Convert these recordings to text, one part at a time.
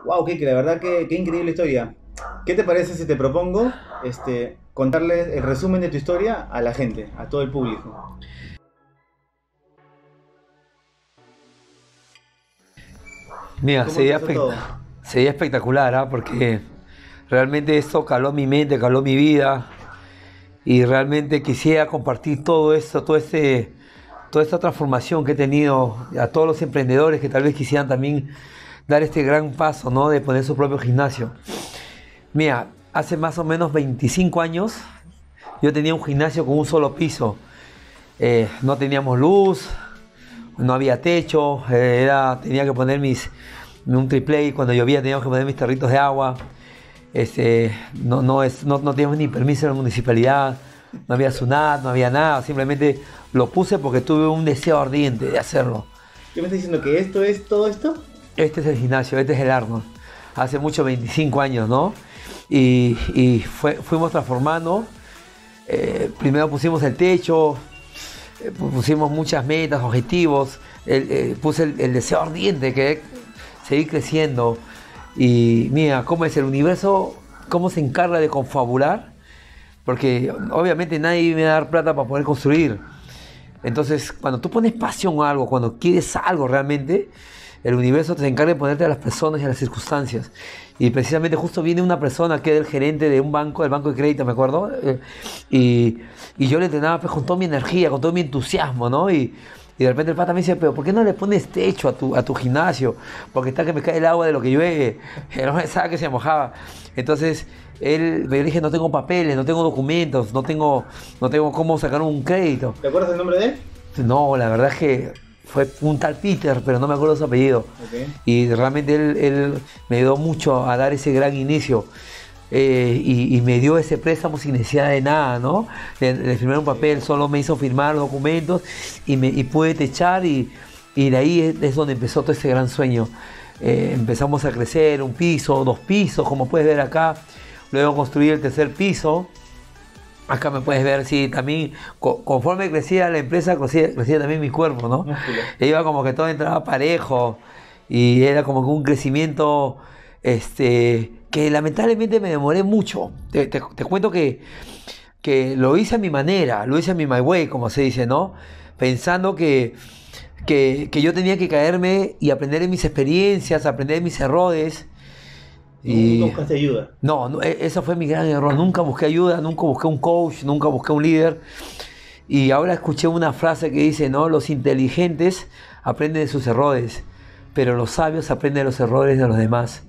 Wow, Kike, la verdad que qué increíble historia. ¿Qué te parece si te propongo contarles el resumen de tu historia a la gente, a todo el público? Mira, ¿Cómo empezó todo? sería espectacular, ¿ah? Porque realmente esto caló mi mente, caló mi vida y realmente quisiera compartir todo esto, toda esta transformación que he tenido a todos los emprendedores que tal vez quisieran también dar este gran paso, ¿no? De poner su propio gimnasio. Mira, hace más o menos 25 años yo tenía un gimnasio con un solo piso. No teníamos luz, no había techo, tenía que poner un triple, cuando llovía teníamos que poner mis tarritos de agua. No teníamos ni permiso de la municipalidad, no había SUNAT, no había nada, simplemente lo puse porque tuve un deseo ardiente de hacerlo. ¿Qué me estás diciendo? ¿Que esto es todo esto? Este es el gimnasio, este es el Arnold, hace mucho, 25 años, ¿no? Fuimos transformando, primero pusimos el techo, pusimos muchas metas, objetivos, puse el deseo ardiente que seguir creciendo. Y mira, cómo es el universo, cómo se encarga de confabular, porque obviamente nadie me va a dar plata para poder construir. Entonces, cuando tú pones pasión a algo, cuando quieres algo realmente, el universo te encarga de ponerte a las personas y a las circunstancias. Y precisamente justo viene una persona que era el gerente de un banco, del banco de crédito, me acuerdo, y yo le entrenaba pues, con toda mi energía, con todo mi entusiasmo, ¿no? Y de repente el pata me dice, pero ¿por qué no le pones techo a tu gimnasio? Porque está que me cae el agua de lo que llueve. No pensaba que se mojaba. Entonces, me dije, no tengo papeles, no tengo documentos, no tengo cómo sacar un crédito. ¿Te acuerdas el nombre de él? No, la verdad es que fue un tal Peter, pero no me acuerdo su apellido. Ok. Y realmente él me ayudó mucho a dar ese gran inicio. Y me dio ese préstamo sin necesidad de nada, ¿no? De firmar un papel, solo me hizo firmar los documentos y pude techar y de ahí es donde empezó todo ese gran sueño. Empezamos a crecer, un piso, dos pisos, como puedes ver acá. Luego construí el tercer piso. Acá me puedes ver, sí, también conforme crecía la empresa, crecía también mi cuerpo, ¿no? Músculo. Iba como que todo entraba parejo y era como que un crecimiento que lamentablemente me demoré mucho. Te cuento que lo hice a mi manera, lo hice a mi my way, como se dice, ¿no? Pensando que yo tenía que caerme y aprender de mis experiencias, aprender de mis errores. Nunca Y buscaste ayuda. no, ese fue mi gran error. Nunca busqué ayuda, nunca busqué un coach, nunca busqué un líder. Y ahora escuché una frase que dice, ¿no? Los inteligentes aprenden de sus errores, pero los sabios aprenden de los errores de los demás.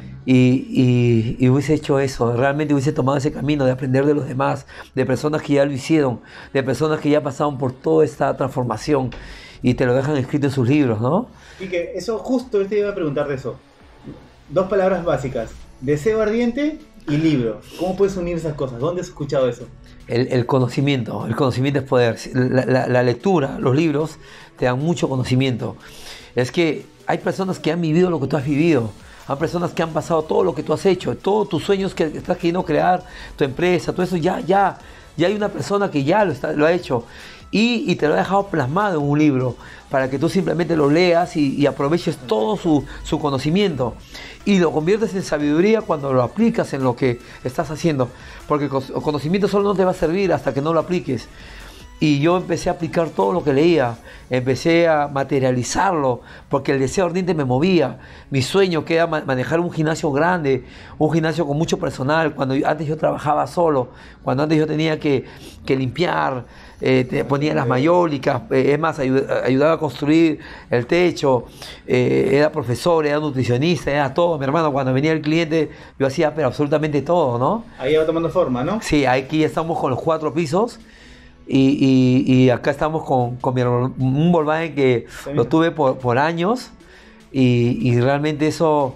Y hubiese hecho eso, realmente hubiese tomado ese camino de aprender de los demás, de personas que ya lo hicieron, de personas que ya pasaron por toda esta transformación y te lo dejan escrito en sus libros, ¿no? Y que eso justo te iba a preguntar de eso. Dos palabras básicas. Deseo ardiente y libro. ¿Cómo puedes unir esas cosas? ¿Dónde has escuchado eso? El conocimiento es poder. La lectura, los libros, te dan mucho conocimiento. Es que hay personas que han vivido lo que tú has vivido. Hay personas que han pasado todo lo que tú has hecho, todos tus sueños que estás queriendo crear, tu empresa, todo eso, ya hay una persona que ya lo ha hecho y te lo ha dejado plasmado en un libro para que tú simplemente lo leas y aproveches todo su conocimiento y lo conviertes en sabiduría cuando lo aplicas en lo que estás haciendo, porque el conocimiento solo no te va a servir hasta que no lo apliques. Y yo empecé a aplicar todo lo que leía, empecé a materializarlo, porque el deseo ardiente me movía. Mi sueño que era manejar un gimnasio grande, un gimnasio con mucho personal, cuando antes yo trabajaba solo, cuando antes yo tenía que limpiar, ponía las mayólicas, es más, ayudaba a construir el techo, era profesor, era nutricionista, era todo. Mi hermano, cuando venía el cliente, yo hacía pero absolutamente todo, ¿no? Ahí va tomando forma, ¿no? Sí, aquí estamos con los 4 pisos. Y acá estamos con un Volkswagen que lo tuve por años y realmente eso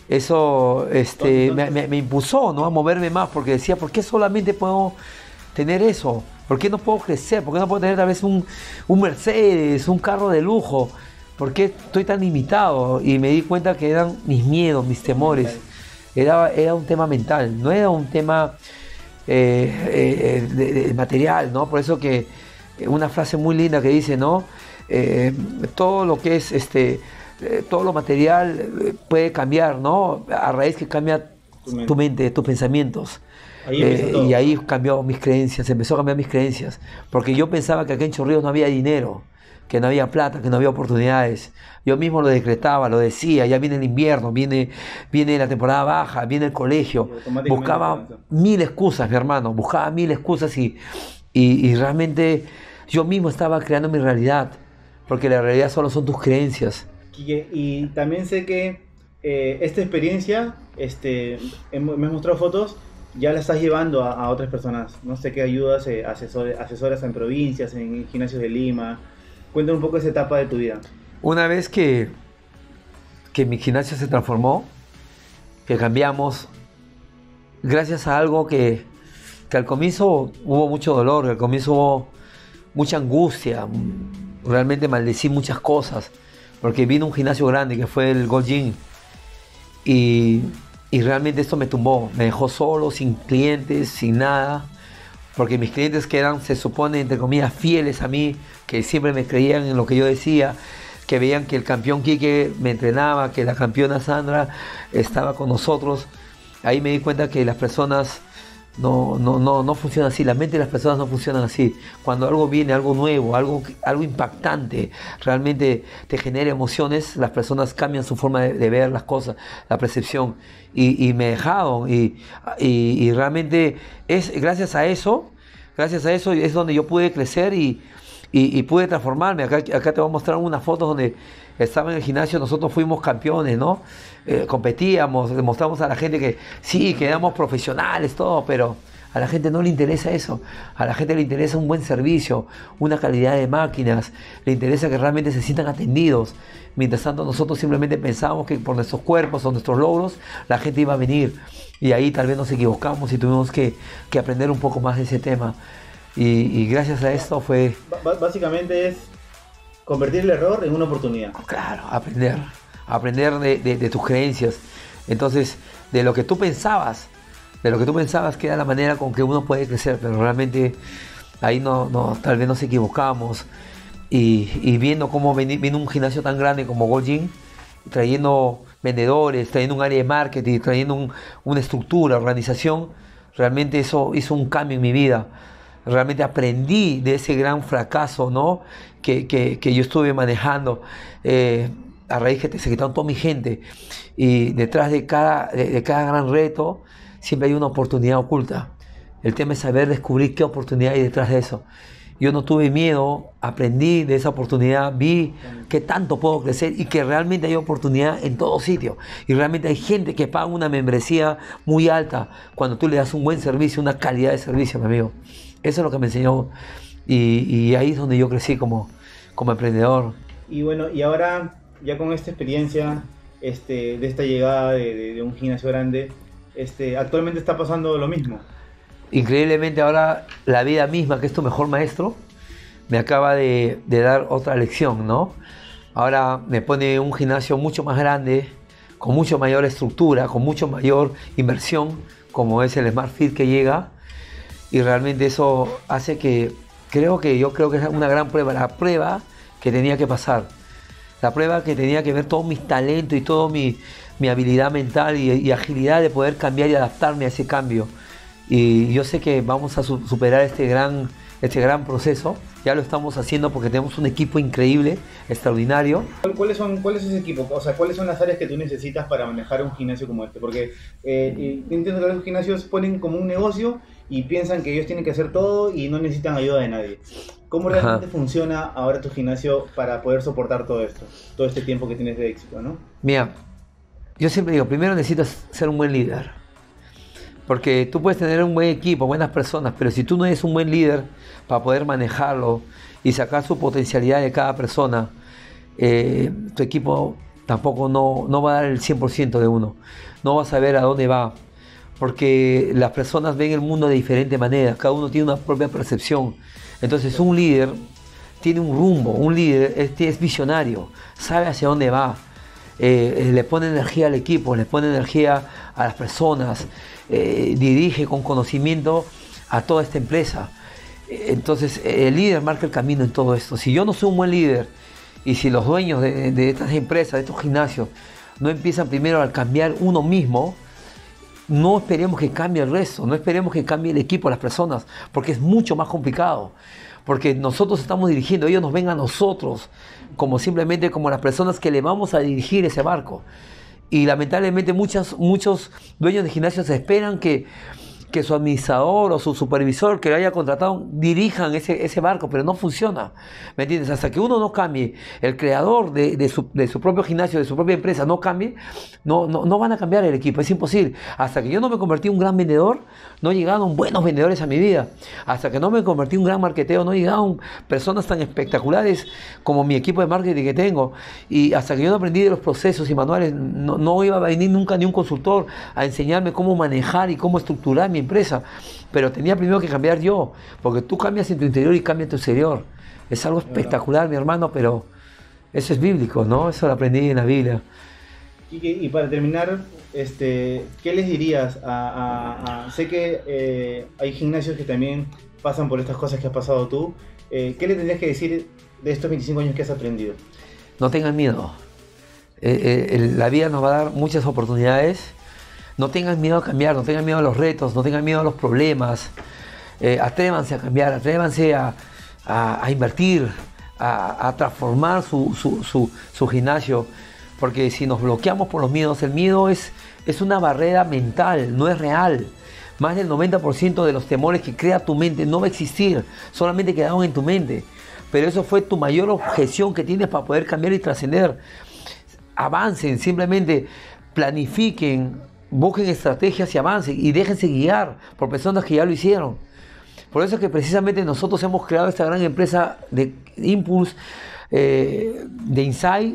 me impulsó, ¿no? A moverme más porque decía, ¿por qué solamente puedo tener eso? ¿Por qué no puedo crecer? ¿Por qué no puedo tener tal vez un Mercedes, un carro de lujo? ¿Por qué estoy tan limitado? Y me di cuenta que eran mis miedos, mis temores. Era un tema mental, no era un tema de material, ¿no? Por eso que una frase muy linda que dice, ¿no? Todo lo que es todo lo material puede cambiar, ¿no? A raíz que cambia tu mente, tus pensamientos. Y ahí cambió mis creencias, empezó a cambiar mis creencias. Porque yo pensaba que aquí en Chorrillos no había dinero, que no había plata, que no había oportunidades. Yo mismo lo decretaba, lo decía, ya viene el invierno, viene la temporada baja, viene el colegio. Buscaba mil excusas, mi hermano, buscaba mil excusas y realmente yo mismo estaba creando mi realidad, porque la realidad solo son tus creencias. Y también sé que esta experiencia, me has mostrado fotos, ya la estás llevando a otras personas. No sé qué ayudas, asesoras en provincias, en gimnasios de Lima. Cuéntame un poco esa etapa de tu vida. Una vez que mi gimnasio se transformó, que cambiamos, gracias a algo que al comienzo hubo mucho dolor, al comienzo hubo mucha angustia, realmente maldecí muchas cosas, porque vino un gimnasio grande que fue el Gold Gym y realmente esto me tumbó, me dejó solo, sin clientes, sin nada, porque mis clientes que eran, se supone, entre comillas, fieles a mí, que siempre me creían en lo que yo decía, que veían que el campeón Quique me entrenaba, que la campeona Sandra estaba con nosotros, ahí me di cuenta que las personas no funcionan así, la mente de las personas no funcionan así. Cuando algo viene, algo nuevo, algo impactante, realmente te genera emociones, las personas cambian su forma de ver las cosas, la percepción, y me dejaron, y realmente es gracias a eso es donde yo pude crecer y pude transformarme. Acá te voy a mostrar unas fotos donde estaba en el gimnasio, nosotros fuimos campeones, ¿no? Competíamos, demostramos a la gente que sí, que éramos profesionales, todo, pero a la gente no le interesa eso. A la gente le interesa un buen servicio, una calidad de máquinas, le interesa que realmente se sientan atendidos. Mientras tanto, nosotros simplemente pensábamos que por nuestros cuerpos o nuestros logros, la gente iba a venir. Y ahí tal vez nos equivocamos y tuvimos que aprender un poco más de ese tema. Y gracias a esto fue... Básicamente es convertir el error en una oportunidad. Claro, aprender de tus creencias. Entonces, de lo que tú pensabas que era la manera con que uno puede crecer, pero realmente ahí tal vez nos equivocamos. Y viendo cómo viene un gimnasio tan grande como Gold Gym, trayendo vendedores, trayendo un área de marketing, trayendo una estructura, organización, realmente eso hizo un cambio en mi vida. Realmente aprendí de ese gran fracaso, ¿no? que yo estuve manejando a raíz que se quitaron toda mi gente, y detrás de cada gran reto siempre hay una oportunidad oculta. El tema es saber descubrir qué oportunidad hay detrás de eso. Yo no tuve miedo, aprendí de esa oportunidad, vi que tanto puedo crecer y que realmente hay oportunidad en todo sitio. Y realmente hay gente que paga una membresía muy alta cuando tú le das un buen servicio, una calidad de servicio, mi amigo. Eso es lo que me enseñó, y ahí es donde yo crecí como emprendedor. Y bueno, y ahora ya con esta experiencia de esta llegada de un gimnasio grande, actualmente está pasando lo mismo. Increíblemente ahora la vida misma, que es tu mejor maestro, me acaba de dar otra lección, ¿no? Ahora me pone un gimnasio mucho más grande, con mucho mayor estructura, con mucho mayor inversión, como es el Smart Fit que llega, y realmente eso hace que yo creo que es una gran prueba, la prueba que tenía que pasar, la prueba que tenía que ver todos mis talentos y toda mi habilidad mental y agilidad de poder cambiar y adaptarme a ese cambio. Y yo sé que vamos a superar este gran proceso. Ya lo estamos haciendo porque tenemos un equipo increíble, extraordinario. ¿Cuál es ese equipo? O sea, ¿cuáles son las áreas que tú necesitas para manejar un gimnasio como este? Porque entiendo que los gimnasios ponen como un negocio y piensan que ellos tienen que hacer todo y no necesitan ayuda de nadie. ¿Cómo realmente funciona ahora tu gimnasio para poder soportar todo esto, todo este tiempo que tienes de éxito, ¿no? Mira, yo siempre digo, primero necesitas ser un buen líder. Porque tú puedes tener un buen equipo, buenas personas, pero si tú no eres un buen líder para poder manejarlo y sacar su potencialidad de cada persona, tu equipo tampoco no va a dar el 100% de uno. No va a saber a dónde va, porque las personas ven el mundo de diferente manera, cada uno tiene una propia percepción. Entonces un líder tiene un rumbo, un líder es visionario, sabe hacia dónde va. Le pone energía al equipo, le pone energía a las personas, dirige con conocimiento a toda esta empresa. Entonces el líder marca el camino en todo esto. Si yo no soy un buen líder Y si los dueños de estas empresas, de estos gimnasios, no empiezan primero a cambiar uno mismo, no esperemos que cambie el resto, no esperemos que cambie el equipo, las personas, porque es mucho más complicado. Porque nosotros estamos dirigiendo, ellos nos ven a nosotros como simplemente como las personas que le vamos a dirigir ese barco. Y lamentablemente muchos dueños de gimnasios esperan que su administrador o su supervisor que lo haya contratado dirijan ese barco, pero no funciona, ¿me entiendes? Hasta que uno no cambie, el creador de su propio gimnasio, de su propia empresa, no cambie, no van a cambiar el equipo, es imposible. Hasta que yo no me convertí en un gran vendedor, no llegaron buenos vendedores a mi vida. Hasta que no me convertí en un gran marketero, no llegaron personas tan espectaculares como mi equipo de marketing que tengo. Y hasta que yo no aprendí de los procesos y manuales, no iba a venir nunca ni un consultor a enseñarme cómo manejar y cómo estructurar mi empresa, pero tenía primero que cambiar yo, porque tú cambias en tu interior y cambias en tu exterior. Es algo espectacular, mi hermano, pero eso es bíblico, ¿no? Eso lo aprendí en la Biblia. Y para terminar, ¿qué les dirías sé que hay gimnasios que también pasan por estas cosas que has pasado tú? ¿Qué le tendrías que decir de estos 25 años que has aprendido? No tengan miedo. La vida nos va a dar muchas oportunidades. No tengan miedo a cambiar, no tengan miedo a los retos, no tengan miedo a los problemas. Atrévanse a cambiar, atrévanse a invertir, a transformar su gimnasio. Porque si nos bloqueamos por los miedos, el miedo es una barrera mental, no es real. Más del 90% de los temores que crea tu mente no va a existir, solamente quedaron en tu mente. Pero eso fue tu mayor objeción que tienes para poder cambiar y trascender. Avancen, simplemente planifiquen, busquen estrategias y avancen y déjense guiar por personas que ya lo hicieron. Por eso es que precisamente nosotros hemos creado esta gran empresa de Impulse, de Insight,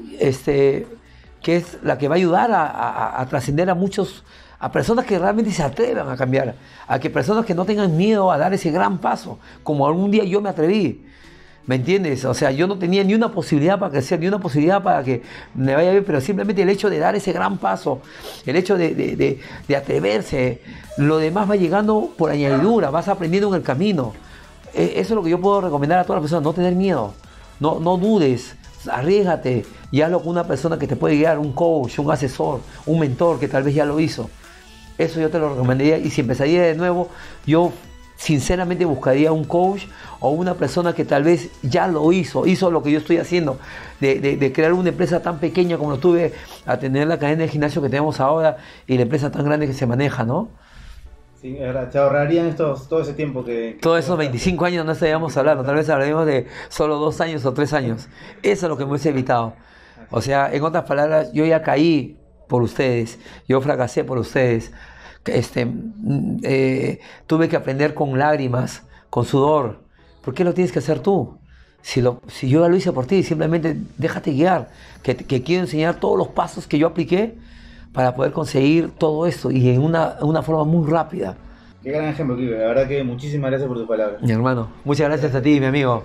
que es la que va a ayudar a trascender a personas que realmente se atrevan a cambiar, a que personas que no tengan miedo a dar ese gran paso, como algún día yo me atreví. ¿Me entiendes? O sea, yo no tenía ni una posibilidad para crecer, ni una posibilidad para que me vaya bien, pero simplemente el hecho de dar ese gran paso, el hecho de atreverse, lo demás va llegando por añadidura, vas aprendiendo en el camino. Eso es lo que yo puedo recomendar a todas las personas, no tener miedo, no dudes, arriésgate y hazlo con una persona que te puede guiar, un coach, un asesor, un mentor que tal vez ya lo hizo. Eso yo te lo recomendaría, y si empezaría de nuevo, yo sinceramente buscaría un coach o una persona que tal vez ya lo hizo lo que yo estoy haciendo, de crear una empresa tan pequeña como lo tuve, a tener la cadena de gimnasio que tenemos ahora y la empresa tan grande que se maneja, ¿no? Sí, es verdad, te ahorrarían todo ese tiempo todos esos 25 años no estaríamos hablando, tal vez hablaríamos de solo 2 años o 3 años. Eso es lo que me hubiese evitado. O sea, en otras palabras, yo ya caí por ustedes, yo fracasé por ustedes. Tuve que aprender con lágrimas, con sudor. ¿Por qué lo tienes que hacer tú? Si yo ya lo hice por ti, simplemente déjate guiar, que quiero enseñar todos los pasos que yo apliqué para poder conseguir todo esto y en una forma muy rápida. Qué gran ejemplo, Quique. La verdad que muchísimas gracias por tus palabras. Mi hermano, muchas gracias a ti, mi amigo.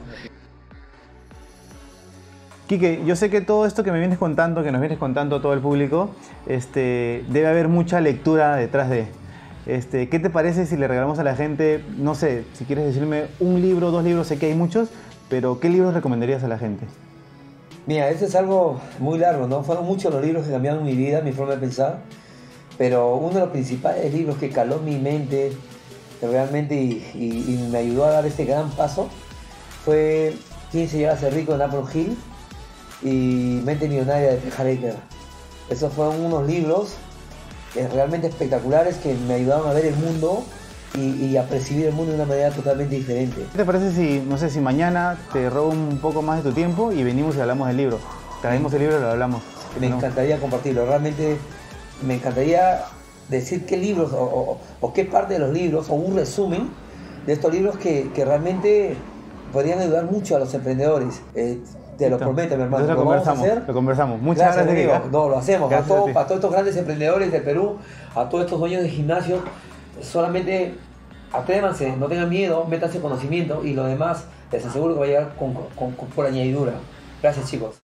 Quique, yo sé que todo esto que me vienes contando, que nos vienes contando a todo el público, debe haber mucha lectura detrás de. ¿Qué te parece si le regalamos a la gente, no sé, si quieres decirme un libro, 2 libros, sé que hay muchos, pero ¿qué libros recomendarías a la gente? Mira, esto es algo muy largo, ¿no? Fueron muchos los libros que cambiaron mi vida, mi forma de pensar, pero uno de los principales libros que caló mi mente realmente y me ayudó a dar este gran paso fue ¿Quién se llega a ser rico? De Napoleon Hill y Mente Millonaria de T. Harv Eker. Esos fueron unos libros realmente espectaculares que me ayudaron a ver el mundo y a percibir el mundo de una manera totalmente diferente. ¿Qué te parece si, no sé, si mañana te robo un poco más de tu tiempo y venimos y hablamos del libro? Traemos el libro y lo hablamos. Me encantaría compartirlo, realmente me encantaría decir qué libros o qué parte de los libros o un resumen de estos libros que realmente podrían ayudar mucho a los emprendedores. Te lo prometo, mi hermano. Entonces lo conversamos. Muchas gracias, amigo. No, lo hacemos. Para todos estos grandes emprendedores del Perú, a todos estos dueños de gimnasio, solamente atrévanse, no tengan miedo, métanse conocimiento y lo demás les aseguro que va a llegar por añadidura. Gracias, chicos.